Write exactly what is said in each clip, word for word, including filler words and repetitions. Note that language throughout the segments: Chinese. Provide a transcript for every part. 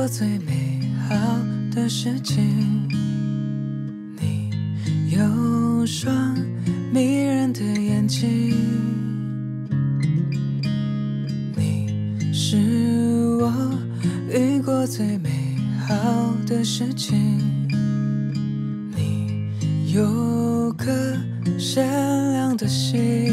最美好的事情。你有双迷人的眼睛，你是我遇过最美好的事情。你有颗善良的心，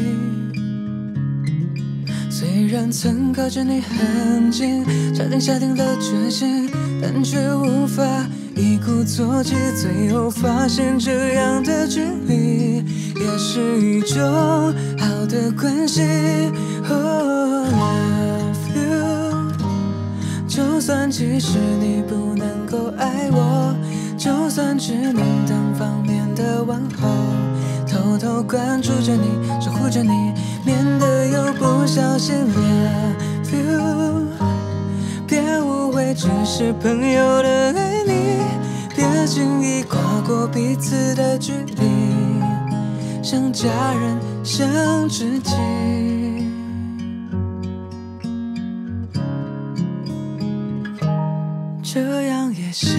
虽然曾靠着你很近，差点下定了决心，但却无法一鼓作气，最后发现这样的距离也是一种好的关系。Oh, love you， 就算其实你不能够爱我，就算只能单方面的问候，偷偷关注着你，守护着你，免得又不小心 love you。 别误会，只是朋友的爱你，别轻易跨过彼此的距离，像家人，像知己，这样也行。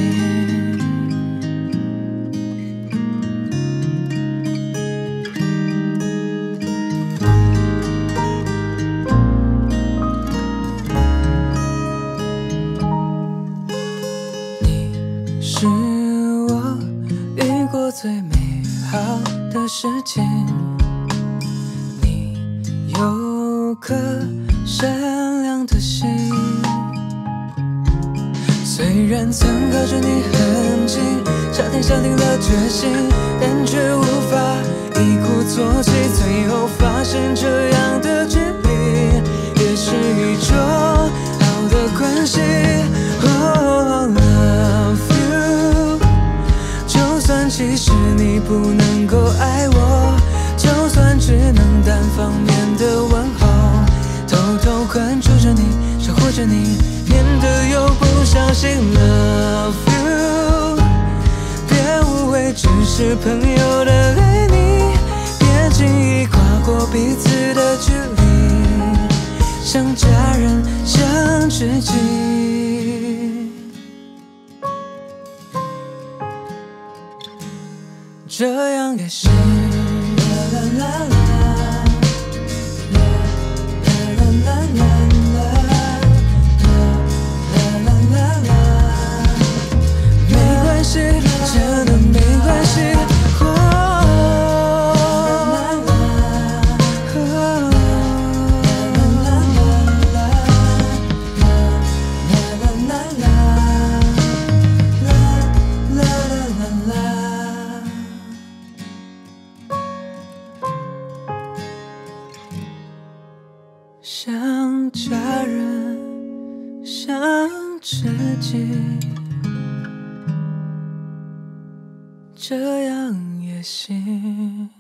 是我遇过最美好的事情。你有颗善良的心，虽然曾靠着你很近，差点下定了决心，但却无法一鼓作气，最后发现这样的距离也是一种好的关系。Oh, love you， 就算其实你不能够爱我，就算只能单方面的问候，偷偷关注着你，守护着你，免得又不小心 love you。 别误会，只是朋友的爱你，别轻易跨过彼此的距离，像家人，像知己，这样也行。啦啦啦啦真的没关系。像家人，像知己，这样也行。